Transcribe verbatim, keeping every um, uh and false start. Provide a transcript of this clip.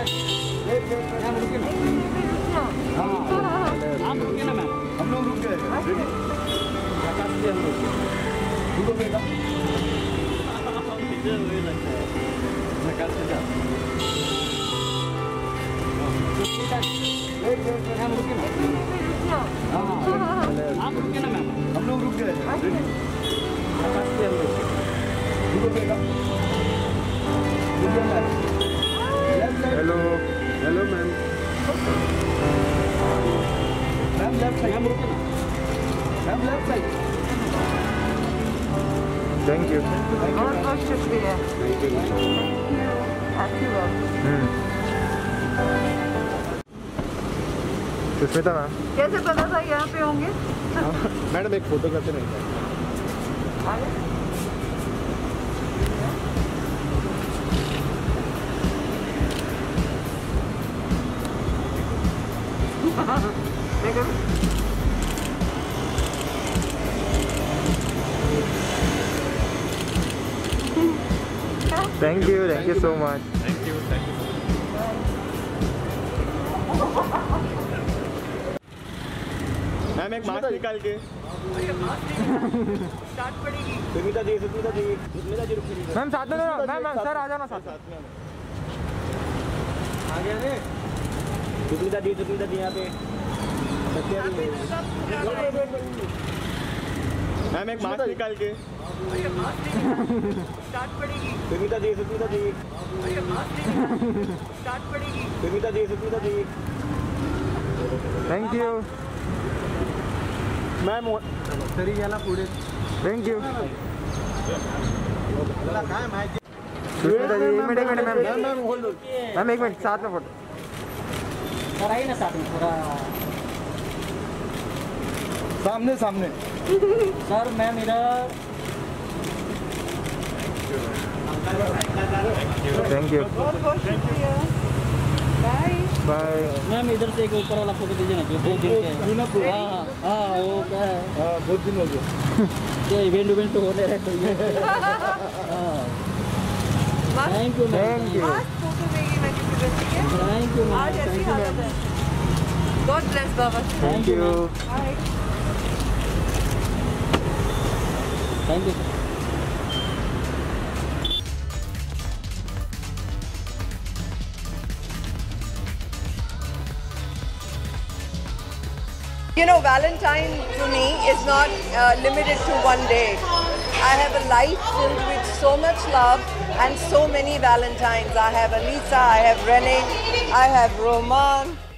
Ma'am रुकिए ना। हाँ आप रुकिए ना मैम। हम लोग रुक गए। हम लोग रुको बेटा। मैम रुकिए ना। हाँ आप रुकिए ना मैम। हम लोग रुक गए। रुको बेटा। Hello hello ma'am. Ma'am left side. Ma'am रुकिए ना। Ma'am left side. Thank you. बहुत बहुत शुक्रिया। Thank you. Happy work. Sushmita ma'am, कैसे पता था यहाँ पे होंगे? मैडम एक फोटो करते नहीं आगे? देखो thank you thank you so much. Thank you thank you. Ma'am एक मास्क निकाल के। स्टार्ट पड़ेगी। सुष्मिता जी सुष्मिता जी सुष्मिता जी रुक मैम साथ में मैम मैम सर आ जाना साथ में। आ गया रे। सुष्मिता जी सुष्मिता जी यहाँ पे। मैम एक मास्क निकाल के। स्टार्ट पड़ेगी। सुष्मिता जी सुष्मिता जी स्टार्ट पड़ेगी। Sushmita ji Sushmita ji thank you ma'am तरी याला पुढे। थैंक यू मला काय माहिती। सुष्मिता जी एक मिनट एक minute ma'am ma'am ma'am hold. Ma'am एक मिनट साथ में फोटो। सर आइए ना साथ में थोड़ा सामने सामने। सर मैम इधर। थैंक यू बहुत बहुत शुक्रिया। Bye bye. मैम इधर से एक ऊपर वाला फोटो दीजिए ना जो बहुत दिन के। हाँ हाँ हाँ वो क्या है। हाँ बहुत दिन हो गए। ये इवेंट इवेंट तो होने रहे तो ये। हाँ thank you ma'am. Thank you photo देगी मैं किसी बच्चे के। Thank you ma'am. आज ऐसी हालत है। गॉड ब्लेस बाबा। Thank you. Bye. Thank you. You know, Valentine to me is not uh, limited to one day. I have a life filled with so much love and so many Valentines. I have Alisa, I have Renee, I have Rohman,